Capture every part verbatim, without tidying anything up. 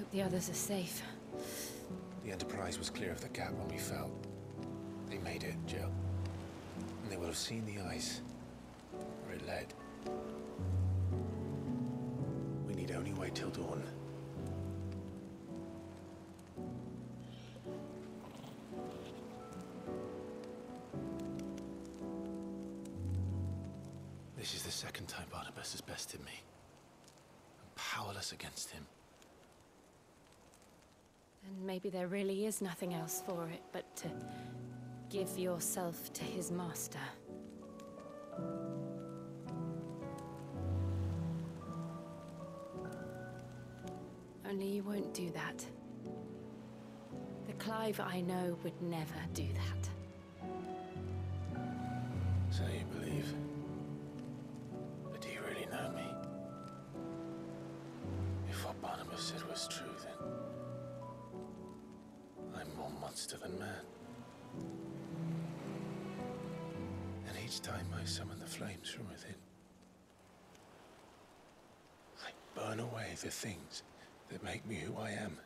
hope the others are safe. The Enterprise was clear of the gap when we fell. They made it, Jill. And they will have seen the ice, where it led. We need only wait till dawn. This is the second time Barnabas has bested me. I'm powerless against him. And maybe there really is nothing else for it but to give yourself to his master. Only you won't do that. The Clive I know would never do that. So you believe? But do you really know me? If what Barnabas said was true, then I'm more monster than man. And each time I summon the flames from within, I burn away the things that make me who I am.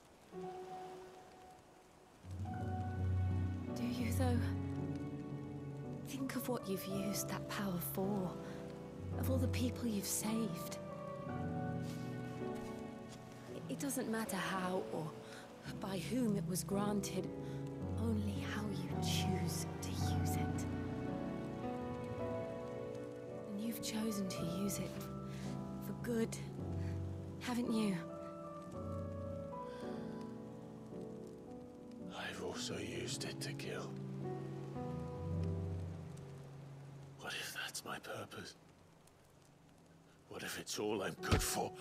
Do you, though? Think of what you've used that power for, of all the people you've saved. It doesn't matter how or by whom it was granted, only how you choose to use it. And you've chosen to use it for good, haven't you? I've also used it to kill. What if that's my purpose? What if it's all I'm good for?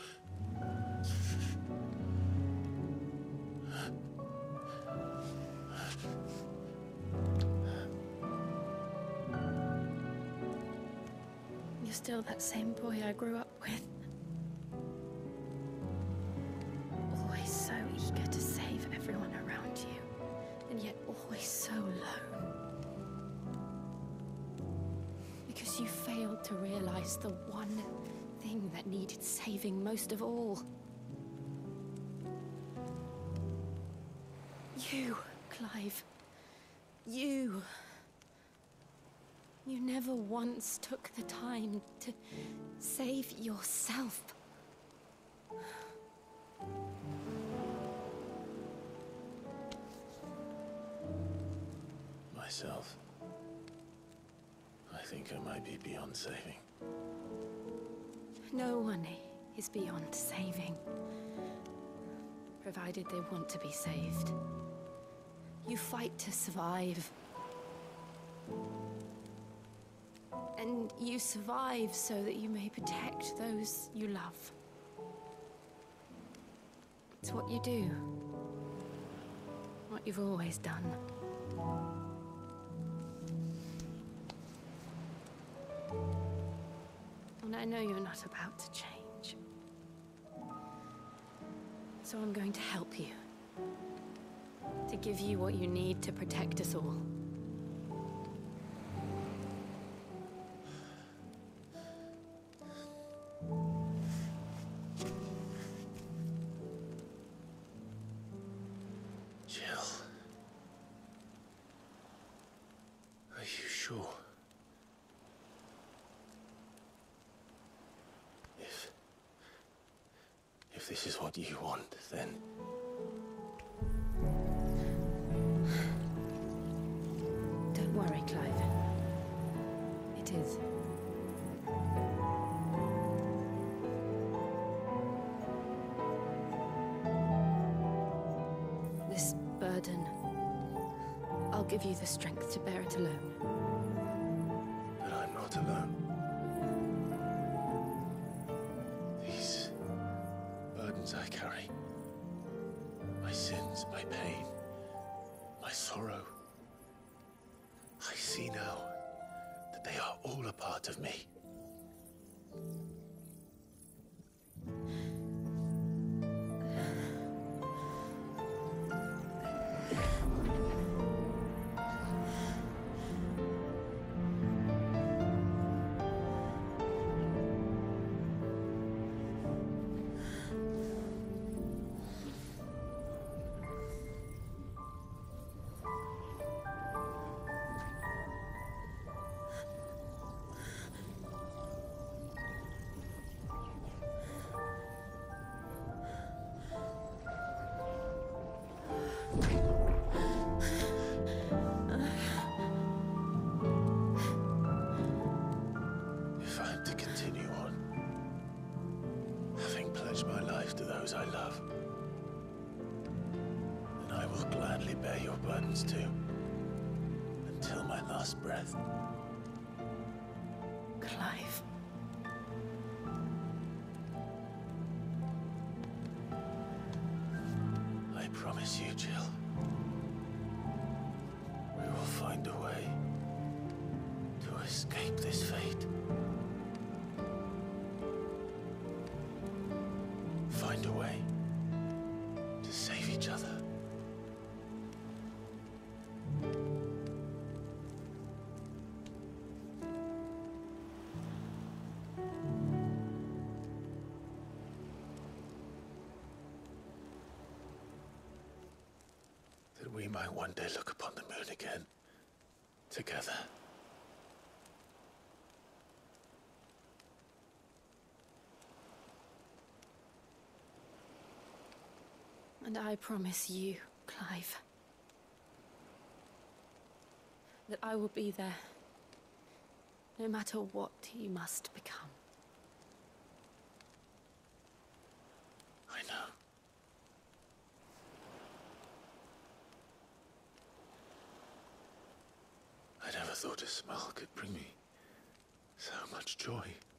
You're still that same boy I grew up with. Always so eager to save everyone around you, and yet always so alone. Because you failed to realize the one thing that needed saving most of all. You, Clive. You. You never once took the time to save yourself. Myself? I think I might be beyond saving. No one is beyond saving, provided they want to be saved. You fight to survive. And you survive so that you may protect those you love. It's what you do. What you've always done. And I know you're not about to change. So I'm going to help you. To give you what you need to protect us all. Jill. Are you sure? If... If this is what you want, then... Don't worry, Clive. It is. This burden, I'll give you the strength to bear it alone. But I'm not alone. These burdens I carry, my sins, my pain, my sorrow, I see now that they are all a part of me. those I love, then I will gladly bear your burdens too, until my last breath. Clive. I promise you, Jill, we will find a way to escape this fate. Find a way to save each other. That we might one day look upon the moon again, together. And I promise you, Clive, that I will be there, no matter what you must become. I know. I never thought a smile could bring me so much joy.